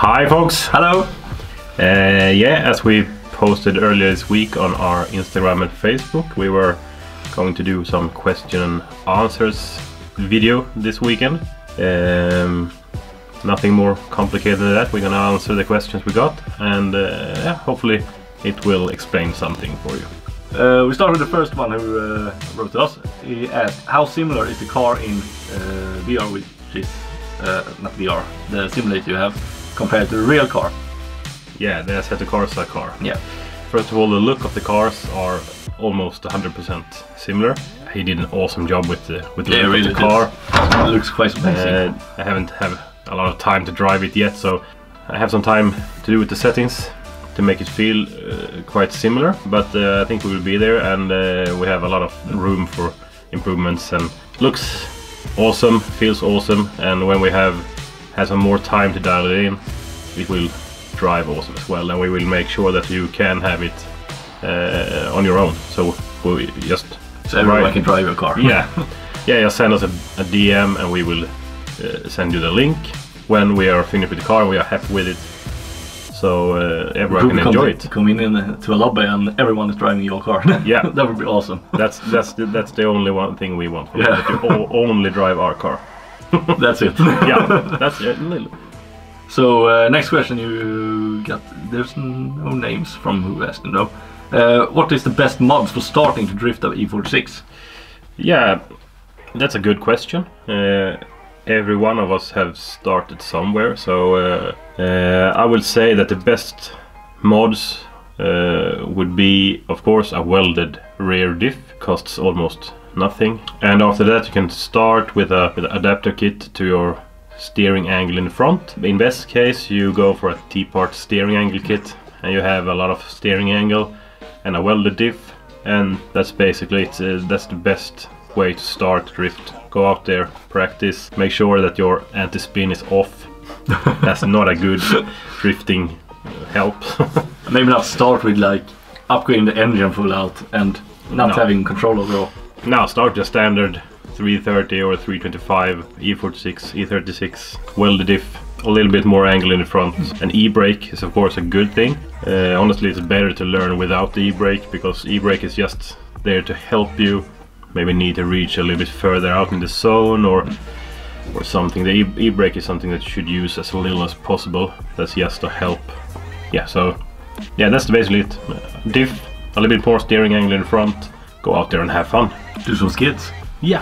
Hi folks! Hello! Yeah, as we posted earlier this week on our Instagram and Facebook, we were going to do some question and answers video this weekend. Nothing more complicated than that. We're gonna answer the questions we got, and yeah, hopefully it will explain something for you. We start with the first one who wrote to us. He asked, how similar is the car in VR, which is not VR, the simulator you have, compared to the real car? Yeah, the Assetto Corsa car. Yeah. First of all, the look of the cars are almost 100% similar. He did an awesome job with the look really of the car. It looks quite amazing. I haven't had a lot of time to drive it yet, so I have some time to do with the settings to make it feel quite similar, but I think we will be there, and we have a lot of room for improvements, and looks awesome, feels awesome, and when we have some more time to dial it in, it will drive awesome as well, and we will make sure that you can have it on your own, so we just so everyone can drive your car. Yeah, just send us a DM and we will send you the link when we are finished with the car and we are happy with it, so everyone can enjoy it. Come in to a lobby and everyone is driving your car. Yeah, that would be awesome. That's the only one thing we want. Yeah, that you only drive our car. That's it. Yeah, that's it. So next question you got. There's no names from who asked them though. What is the best mods for starting to drift a E46? Yeah, that's a good question. Every one of us have started somewhere, so I will say that the best mods would be, of course, a welded rear diff. Costs almost nothing, and after that you can start with an adapter kit to your steering angle in the front. In best case you go for a T-part steering angle kit, and you have a lot of steering angle and a welded diff, and that's basically it. That's the best way to start drift. Go out there, practice, make sure that your anti-spin is off. That's not a good drifting help. Maybe not start with like upgrading the engine full out and not having control overall. Now start just standard 330 or 325 E46, E36, welded diff, a little bit more angle in the front. An e-brake is of course a good thing. Honestly, it's better to learn without the e-brake, because e-brake is just there to help you maybe need to reach a little bit further out in the zone or something. The e-brake is something that you should use as little as possible. That's just to help. Yeah, so yeah, that's basically it. Diff, a little bit more steering angle in front, go out there and have fun. Do some skids. Yeah.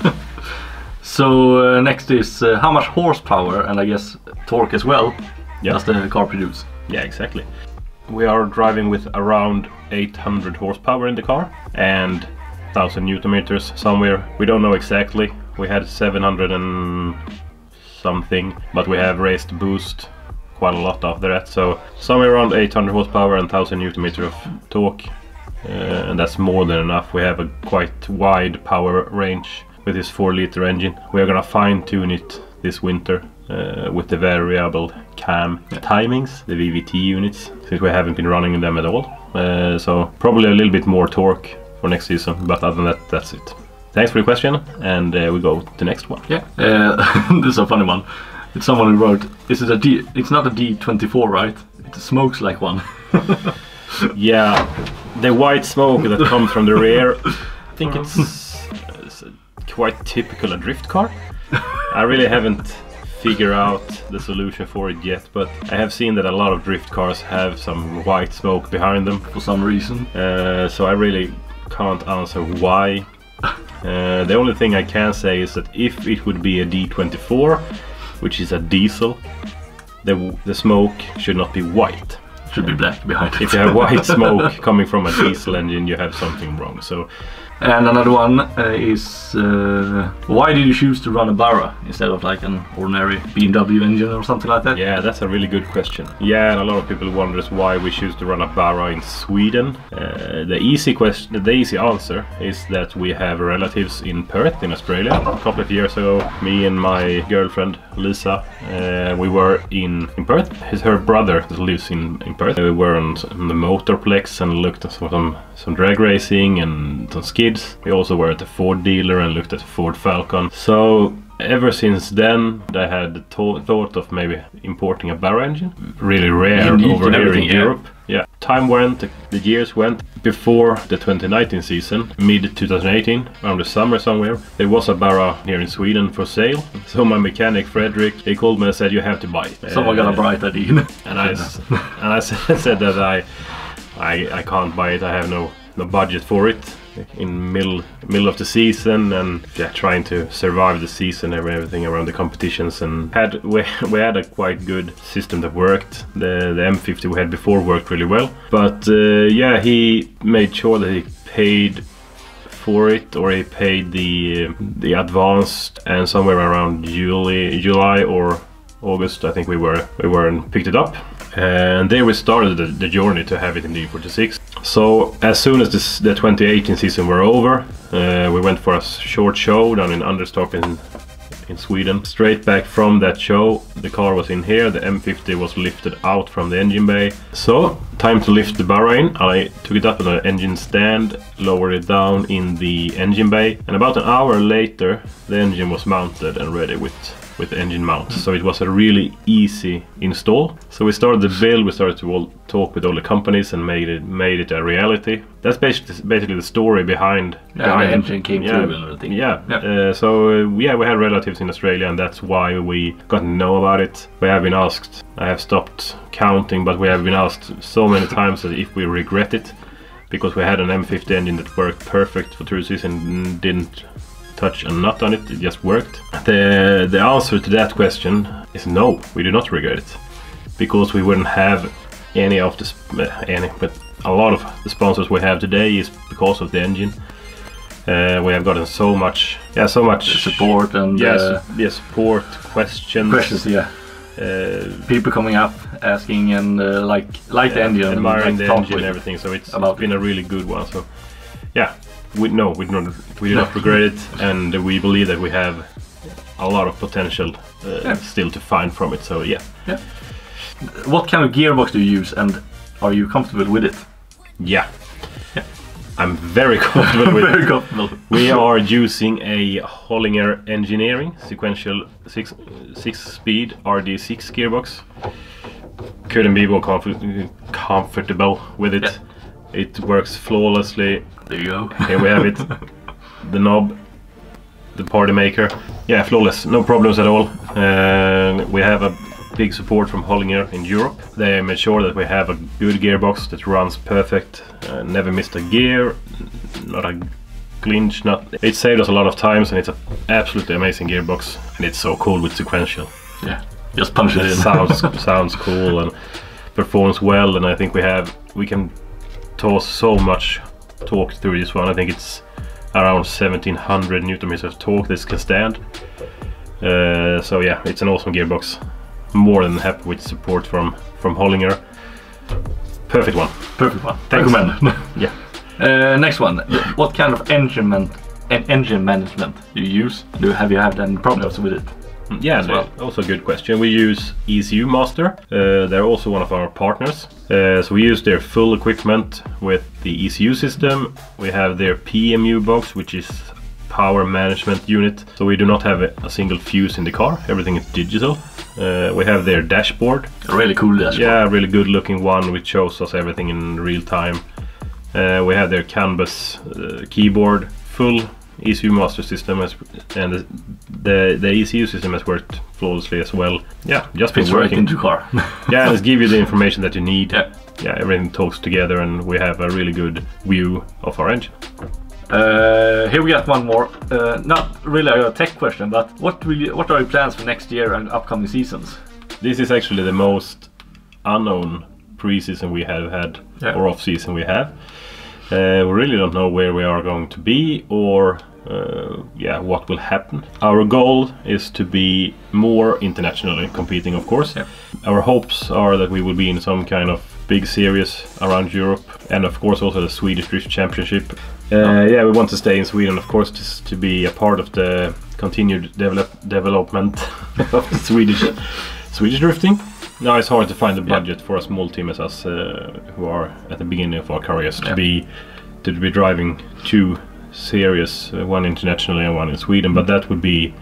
So next is how much horsepower, and I guess torque as well, does the car produce? Yeah, exactly. We are driving with around 800 horsepower in the car and 1000 Newton meters somewhere. We don't know exactly. We had 700 and something, but we have raised boost quite a lot after that. So somewhere around 800 horsepower and 1000 Newton meter of torque. And that's more than enough. We have a quite wide power range with this 4-liter engine. We are gonna fine-tune it this winter with the variable cam timings, the VVT units, since we haven't been running them at all. So probably a little bit more torque for next season, but other than that, that's it. Thanks for the question, and we go to the next one. Yeah, this is a funny one. It's someone who wrote, "This is it's not a D24, right? It smokes like one." Yeah, the white smoke that comes from the rear, I think it's quite typical a drift car. I really haven't figured out the solution for it yet, but I have seen that a lot of drift cars have some white smoke behind them for some reason. So I really can't answer why. The only thing I can say is that if it would be a D24, which is a diesel, the smoke should not be white. Should be black behind it. If you have white smoke coming from a diesel engine, you have something wrong. So, and another one is why did you choose to run a Barra instead of like an ordinary BMW engine or something like that? Yeah, that's a really good question. Yeah, and a lot of people wonders why we choose to run a Barra in Sweden. The easy answer is that we have relatives in Perth in Australia. A couple of years ago, me and my girlfriend Lisa, we were in Perth. Her brother lives in Perth. We were on the Motorplex and looked at some drag racing and some skids. We also were at the Ford dealer and looked at the Ford Falcon. So ever since then, I had the thought of maybe importing a Barra engine. Really rare over here in Europe. Yeah, time went, the years went. Before the 2019 season, mid 2018, around the summer somewhere, there was a Barra here in Sweden for sale. So my mechanic Frederick, he called me and said, "You have to buy it." Someone got a bright idea. and I said that I can't buy it. I have no budget for it in middle of the season, and trying to survive the season and everything around the competitions. And we had a quite good system that worked. The M50 we had before worked really well, but he made sure that he paid for it, or he paid the advanced, and somewhere around July or August, I think we were and picked it up. And there we started the journey to have it in the E46. So as soon as the 2018 season were over, we went for a short show down in Anderstorp in Sweden. Straight back from that show, the car was in here, the M50 was lifted out from the engine bay. So, time to lift the Barra in. I took it up on the engine stand, lowered it down in the engine bay, and about an hour later, the engine was mounted and ready with the engine mount. So it was a really easy install. So we started the build, we started to talk with all the companies and made it a reality. That's basically the story behind the engine came through and everything. We had relatives in Australia, and that's why we got to know about it. We have been asked, I have stopped counting, but we have been asked so many times that if we regret it, because we had an M50 engine that worked perfect for 2 seasons and didn't touch a nut on it, it just worked. The answer to that question is no, we do not regret it, because we wouldn't have but a lot of the sponsors we have today is because of the engine. We have gotten so much support and support, questions. People coming up asking and like the engine, admiring the engine and everything. So it's been a really good one. So yeah. We do not regret it, and we believe that we have a lot of potential still to find from it. So yeah. What kind of gearbox do you use, and are you comfortable with it? Yeah. I'm very comfortable with very it. Comfortable. We are using a Hollinger Engineering sequential 6-speed RD6 gearbox. Couldn't be more comfortable with it. Yeah. It works flawlessly. There you go. Here we have it. The knob, the party maker. Yeah, flawless. No problems at all. We have a big support from Hollinger in Europe. They made sure that we have a good gearbox that runs perfect. Never missed a gear. Not a clinch. It saved us a lot of times, and it's an absolutely amazing gearbox. And it's so cool with sequential. Yeah, just punch it in. Sounds cool and performs well. And I think we can toss so much torque through this one. I think it's around 1700 Newton meters of torque this can stand. So yeah, it's an awesome gearbox. More than happy with support from Hollinger. Perfect one. Perfect one. Recommend. Yeah. Next one. What kind of engine management do you use? Have you had any problems with it? Yeah, also a good question. We use ECU Master. They're also one of our partners. So we use their full equipment with the ECU system. We have their PMU box, which is power management unit. So we do not have a single fuse in the car. Everything is digital. We have their dashboard. A really cool dashboard. Yeah, a really good looking one which shows us everything in real time. We have their canvas keyboard, full ECU Master system, and the ECU system has worked flawlessly as well. Yeah, just been working. Right into the car. Yeah, let's give you the information that you need. Yeah, everything talks together, and we have a really good view of our engine. Here we got one more. Not really a tech question, but what are your plans for next year and upcoming seasons? This is actually the most unknown pre-season we have had, or off-season we have. We really don't know where we are going to be, or what will happen. Our goal is to be more internationally competing, of course. Our hopes are that we will be in some kind of big series around Europe, and of course also the Swedish Drift Championship. We want to stay in Sweden, of course, to be a part of the continued development of the Swedish drifting. Now it's hard to find the budget for a small team as us, who are at the beginning of our careers, to be driving 2 series, one internationally and one in Sweden. But that would be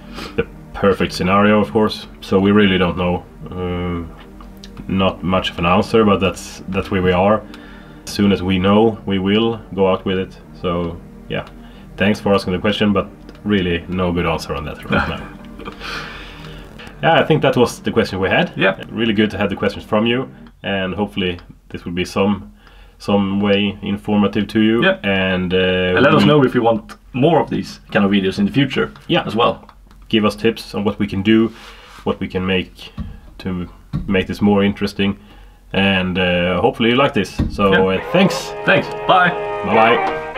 the perfect scenario, of course. So we really don't know. Not much of an answer, but that's where we are. As soon as we know, we will go out with it. So yeah, thanks for asking the question, but really no good answer on that right now. Yeah, I think that was the question we had. Yeah, really good to have the questions from you, and hopefully this will be some way informative to you. Yeah. And let us know if you want more of these kind of videos in the future. Yeah, as well. Give us tips on what we can do, what we can make to make this more interesting, and hopefully you like this. So yeah. Thanks. Bye. Bye.